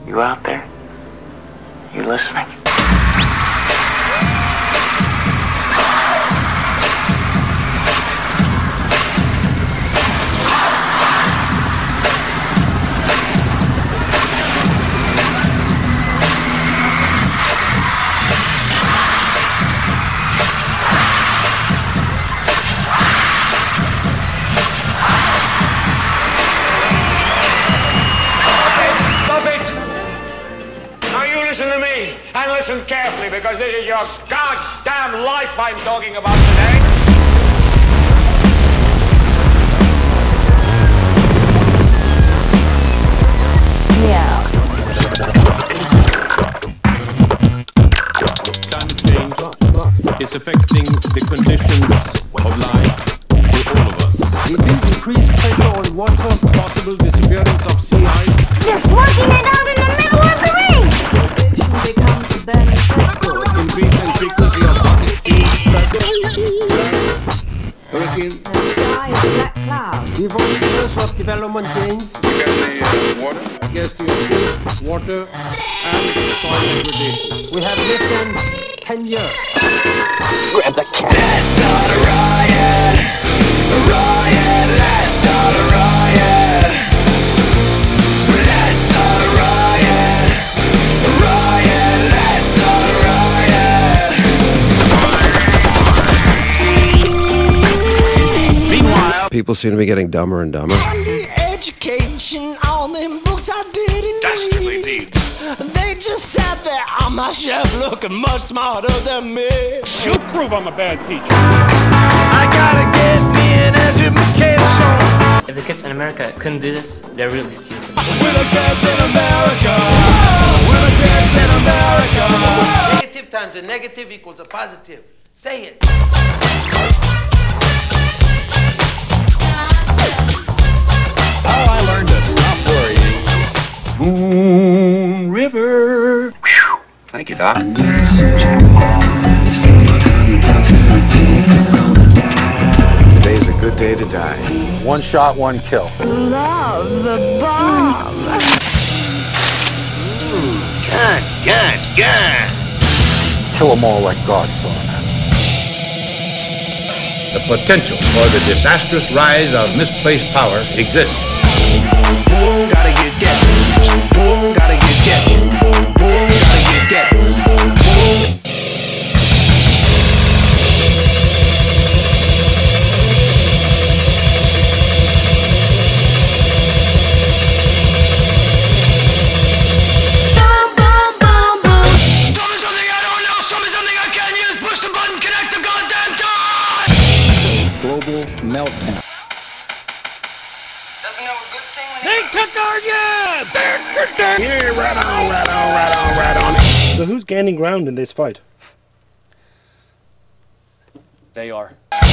You out there? You listening? And listen carefully, because this is your goddamn life I'm talking about today. Yeah. Climate change is affecting the conditions of life for all of us. With the increased pressure on water, possible disappearance of sea ice. Just working it out in the middle of the ring! The ocean becomes a burning cesspool. Increase in frequency of hot extremes, hurricane. The sky is a black cloud. The years of development gains. You got any water? Scarcity of food, water, and soil degradation. We have less than 10 years. Grab the cat. Let's start a riot! A riot! Let's start a riot! Let's start a riot! A riot! Let's start a riot! Meanwhile, people seem to be getting dumber and dumber. Education on them books I didn't Dastardly read. deeds. They just sat there on my shelf looking much smarter than me. You prove I'm a bad teacher. I gotta get me an education. If the kids in America couldn't do this, they're really stupid. We're the best in America. We're the best in America. Negative times a negative equals a positive. Say it. how I learned to stop worrying. Moon River. Whew. Thank you, Doc. Today's a good day to die. One shot, one kill. Love the bomb. Guns. Kill them all like God saw them. The potential for the disastrous rise of misplaced power exists. Gotta get get. Gotta get get. Gotta get get. Global meltdown. They took our jobs! Yeah, right on. So who's gaining ground in this fight? They are.